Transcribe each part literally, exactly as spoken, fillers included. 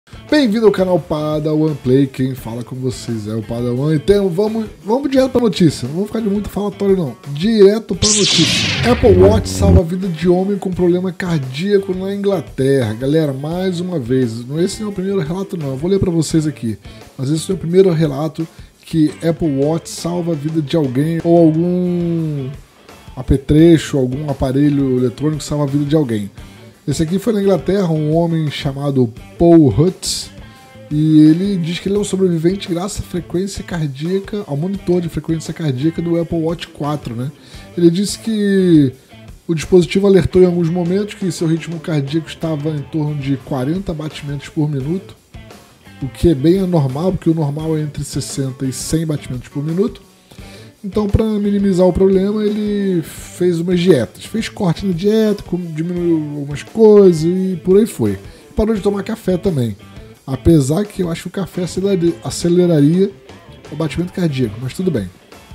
Bem-vindo ao canal Padawan Play, quem fala com vocês é o Padawan. Então vamos, vamos direto pra notícia, não vamos ficar de muito falatório não, direto pra notícia. Apple Watch salva a vida de homem com problema cardíaco na Inglaterra. Galera, mais uma vez, esse não é o primeiro relato não, eu vou ler pra vocês aqui, mas esse é o primeiro relato que Apple Watch salva a vida de alguém ou algum apetrecho, algum aparelho eletrônico que salva a vida de alguém. Esse aqui foi na Inglaterra, um homem chamado Paul Hutz, e ele diz que ele é um sobrevivente graças à frequência cardíaca, ao monitor de frequência cardíaca do Apple Watch quatro, né? Ele disse que o dispositivo alertou em alguns momentos que seu ritmo cardíaco estava em torno de quarenta batimentos por minuto, o que é bem anormal, porque o normal é entre sessenta e cem batimentos por minuto. Então, para minimizar o problema, ele fez umas dietas. Fez corte na dieta, diminuiu algumas coisas e por aí foi. Parou de tomar café também. Apesar que eu acho que o café aceleraria o batimento cardíaco, mas tudo bem.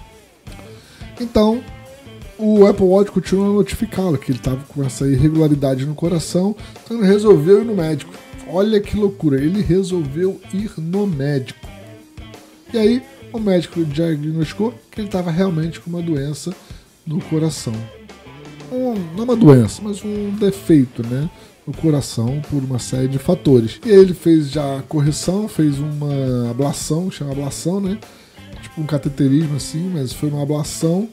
Então, o Apple Watch continua a notificá-lo que ele estava com essa irregularidade no coração, então ele resolveu ir no médico. Olha que loucura, ele resolveu ir no médico. E aí, o médico diagnosticou que ele estava realmente com uma doença no coração. Um, não uma doença, mas um defeito, né, no coração por uma série de fatores. E ele fez já a correção, fez uma ablação, chama ablação, né? Tipo um cateterismo assim, mas foi uma ablação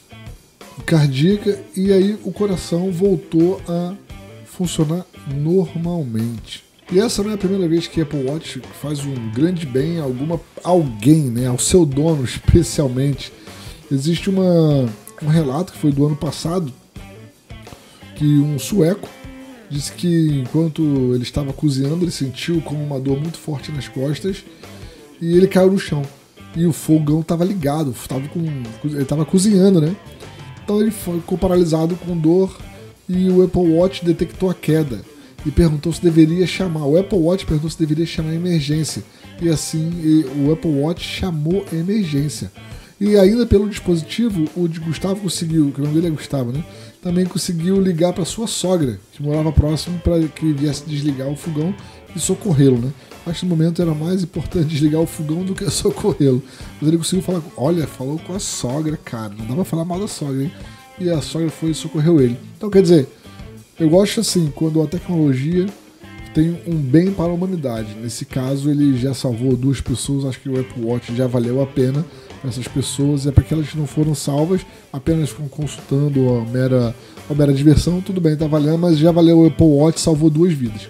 cardíaca e aí o coração voltou a funcionar normalmente. E essa não é a primeira vez que a Apple Watch faz um grande bem a alguma, alguém, né, ao seu dono especialmente. Existe uma, um relato que foi do ano passado, que um sueco disse que enquanto ele estava cozinhando, ele sentiu como uma dor muito forte nas costas e ele caiu no chão. E o fogão estava ligado, tava com, ele estava cozinhando, né? Então ele ficou paralisado com dor e o Apple Watch detectou a queda e perguntou se deveria chamar. O Apple Watch perguntou se deveria chamar a emergência. E assim, o Apple Watch chamou a emergência. E ainda pelo dispositivo, o de Gustavo conseguiu, que o nome dele é Gustavo, né? Também conseguiu ligar para sua sogra, que morava próximo, para que viesse desligar o fogão e socorrê-lo, né? Acho que no momento era mais importante desligar o fogão do que socorrê-lo. Mas ele conseguiu falar, olha, falou com a sogra, cara, não dá pra falar mal da sogra, hein? E a sogra foi e socorreu ele. Então, quer dizer, eu gosto assim, quando a tecnologia tem um bem para a humanidade. Nesse caso, ele já salvou duas pessoas, acho que o Apple Watch já valeu a pena para essas pessoas, e é para aquelas que não foram salvas, apenas ficam consultando a mera, a mera diversão, tudo bem, tá valendo, mas já valeu o Apple Watch, salvou duas vidas.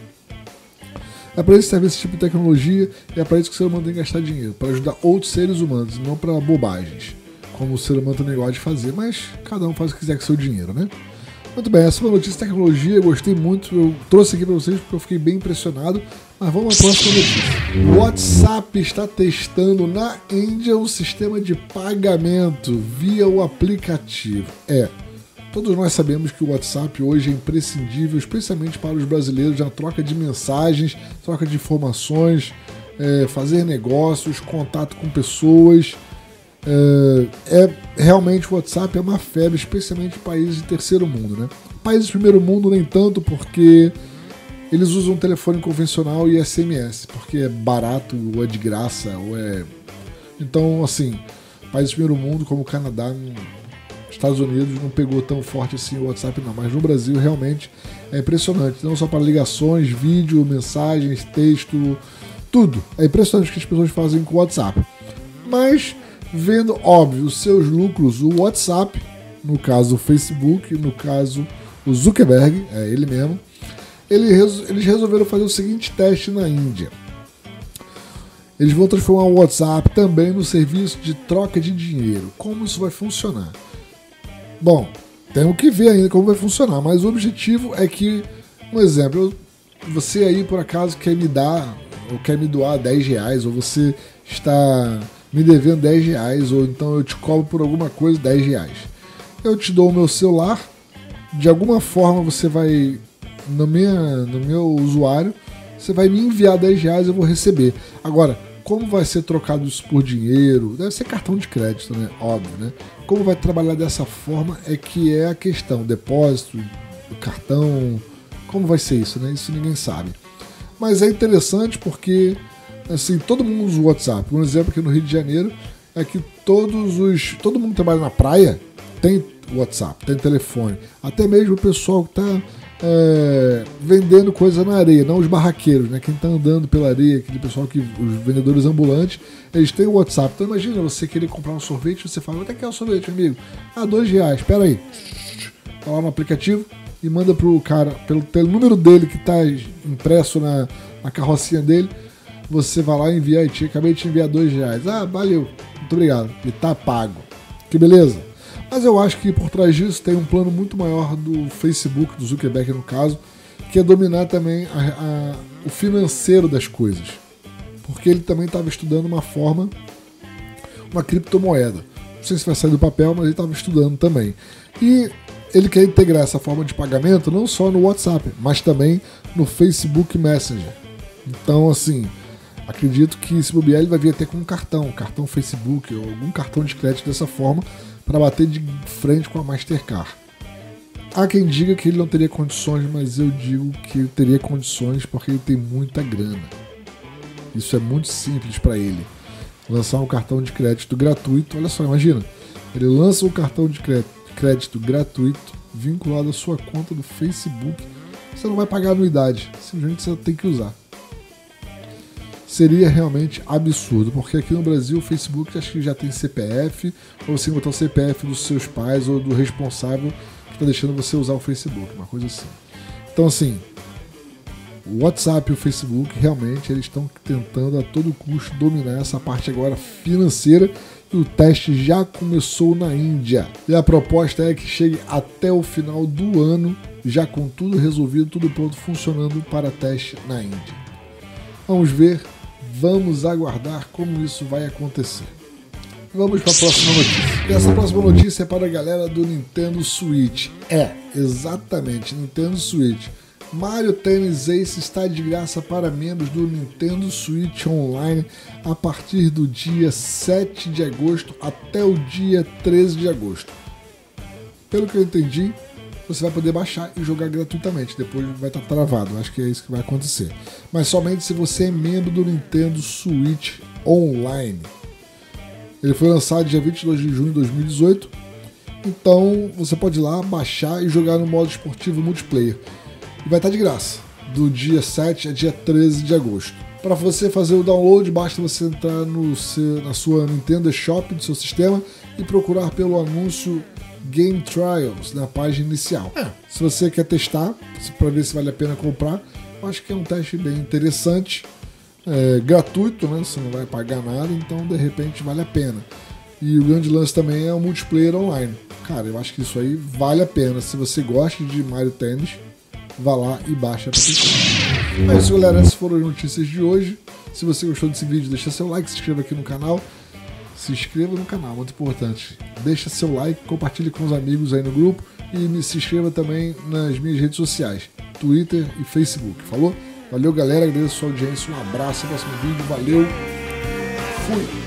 É para isso que serve esse tipo de tecnologia, e é para isso que o ser humano tem que gastar dinheiro, para ajudar outros seres humanos, não para bobagens, como o ser humano também gosta de fazer, mas cada um faz o que quiser com o seu dinheiro, né? Muito bem, essa foi a notícia de tecnologia, eu gostei muito, eu trouxe aqui para vocês porque eu fiquei bem impressionado, mas vamos à próxima notícia. O WhatsApp está testando na Índia um sistema de pagamento via o aplicativo. É, todos nós sabemos que o WhatsApp hoje é imprescindível, especialmente para os brasileiros, na troca de mensagens, troca de informações, é, fazer negócios, contato com pessoas. É, é realmente o WhatsApp é uma febre, especialmente em países de terceiro mundo, né? Países de primeiro mundo nem tanto, porque eles usam telefone convencional e S M S, porque é barato ou é de graça ou é. Então, assim, países de primeiro mundo como o Canadá, Estados Unidos não pegou tão forte assim o WhatsApp não, mas no Brasil realmente é impressionante, não só para ligações, vídeo, mensagens, texto, tudo. É impressionante o que as pessoas fazem com o WhatsApp. Mas vendo, óbvio, os seus lucros, o WhatsApp, no caso o Facebook, no caso o Zuckerberg, é ele mesmo, ele, eles resolveram fazer o seguinte teste na Índia. Eles vão transformar o WhatsApp também no serviço de troca de dinheiro. Como isso vai funcionar? Bom, temos que ver ainda como vai funcionar, mas o objetivo é que, um exemplo, você aí por acaso quer me dar, ou quer me doar dez reais, ou você está me devendo dez reais, ou então eu te cobro por alguma coisa dez reais. Eu te dou o meu celular, de alguma forma você vai, no, minha, no meu usuário, você vai me enviar dez reais e eu vou receber. Agora, como vai ser trocado isso por dinheiro? Deve ser cartão de crédito, né? Óbvio, né? Como vai trabalhar dessa forma é que é a questão, depósito, cartão, como vai ser isso, né? Isso ninguém sabe. Mas é interessante porque assim, todo mundo usa o WhatsApp. Um exemplo aqui no Rio de Janeiro é que todos os, todo mundo que trabalha na praia tem WhatsApp, tem telefone. Até mesmo o pessoal que está é, vendendo coisa na areia, não os barraqueiros, né? Quem está andando pela areia, aquele pessoal que, os vendedores ambulantes, eles têm o WhatsApp. Então imagina você querer comprar um sorvete, você fala, quanto é que é o sorvete, amigo? Ah, dois reais, espera aí. Tá lá no aplicativo e manda pro cara, pelo, pelo número dele que está impresso na, na carrocinha dele, você vai lá e envia, e acabei de te enviar dois reais. Ah, valeu, muito obrigado. E tá pago. Que beleza? Mas eu acho que por trás disso tem um plano muito maior do Facebook, do Zuckerberg no caso, que é dominar também a, a, o financeiro das coisas. Porque ele também estava estudando uma forma, uma criptomoeda. Não sei se vai sair do papel, mas ele estava estudando também. E ele quer integrar essa forma de pagamento não só no WhatsApp, mas também no Facebook Messenger. Então, assim, acredito que esse bobear ele vai vir até com um cartão, cartão Facebook ou algum cartão de crédito dessa forma, para bater de frente com a Mastercard. Há quem diga que ele não teria condições, mas eu digo que ele teria condições porque ele tem muita grana. Isso é muito simples para ele. Lançar um cartão de crédito gratuito, olha só, imagina, ele lança um cartão de crédito gratuito vinculado à sua conta do Facebook, você não vai pagar anuidade, simplesmente você tem que usar. Seria realmente absurdo, porque aqui no Brasil o Facebook acho que já tem C P F, ou você botar o C P F dos seus pais ou do responsável que está deixando você usar o Facebook, uma coisa assim. Então assim, o WhatsApp e o Facebook realmente eles estão tentando a todo custo dominar essa parte agora financeira e o teste já começou na Índia. E a proposta é que chegue até o final do ano já com tudo resolvido, tudo pronto, funcionando para teste na Índia. Vamos ver. Vamos aguardar como isso vai acontecer. Vamos para a próxima notícia. E essa próxima notícia é para a galera do Nintendo Switch. É, exatamente, Nintendo Switch. Mario Tennis Ace está de graça para membros do Nintendo Switch Online a partir do dia sete de agosto até o dia treze de agosto. Pelo que eu entendi, você vai poder baixar e jogar gratuitamente, depois vai estar travado, acho que é isso que vai acontecer. Mas somente se você é membro do Nintendo Switch Online. Ele foi lançado dia vinte e dois de junho de dois mil e dezoito, então você pode ir lá, baixar e jogar no modo esportivo multiplayer. E vai estar de graça, do dia sete a dia treze de agosto. Para você fazer o download, basta você entrar no seu, na sua Nintendo Shop do seu sistema e procurar pelo anúncio Game Trials na página inicial. É. Se você quer testar, para ver se vale a pena comprar, eu acho que é um teste bem interessante, é, gratuito, né? Você não vai pagar nada, então de repente vale a pena. E o grande lance também é o multiplayer online. Cara, eu acho que isso aí vale a pena. Se você gosta de Mario Tennis, vá lá e baixa para testar. É isso, galera. Essas foram as notícias de hoje. Se você gostou desse vídeo, deixa seu like, se inscreva aqui no canal. Se inscreva no canal, muito importante. Deixa seu like, compartilhe com os amigos aí no grupo e me se inscreva também nas minhas redes sociais, Twitter e Facebook. Falou? Valeu, galera. Agradeço a sua audiência. Um abraço. Até o próximo vídeo. Valeu. Fui.